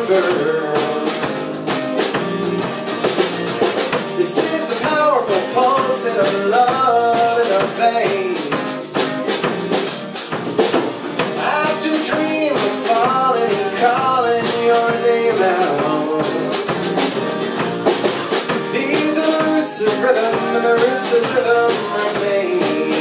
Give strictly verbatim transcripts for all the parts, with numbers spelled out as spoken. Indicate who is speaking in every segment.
Speaker 1: remember. This is the powerful pulsing of love in our veins. After the dream of falling and calling your name out. These are the roots of rhythm, and the roots of rhythm remain.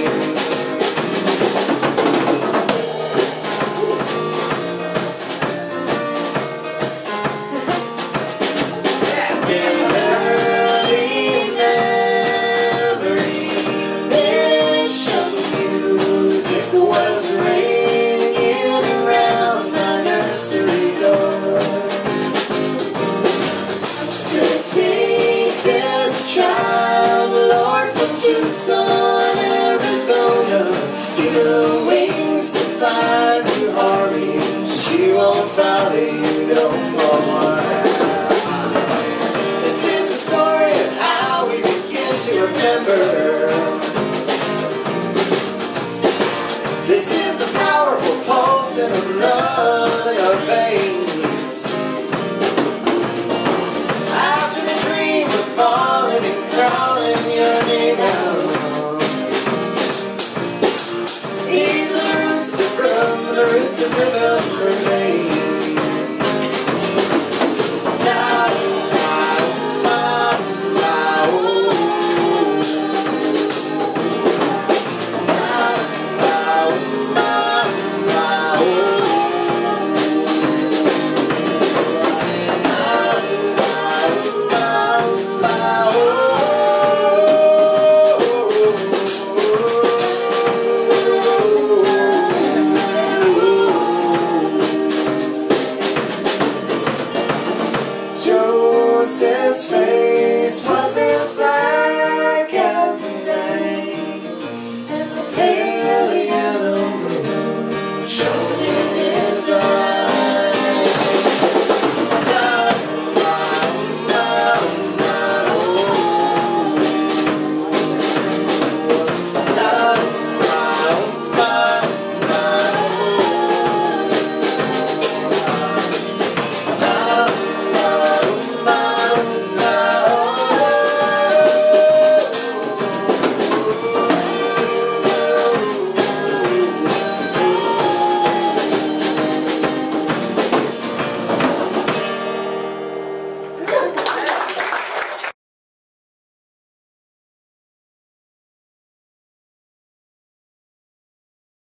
Speaker 1: Tucson, Arizona, give her the wings to fly to Harvey. She won't bother you no more. This is the story of how we begin to remember. This is the powerful pulsing of love in our veins. After the dream of falling and crawling your name out. The roots of rhythm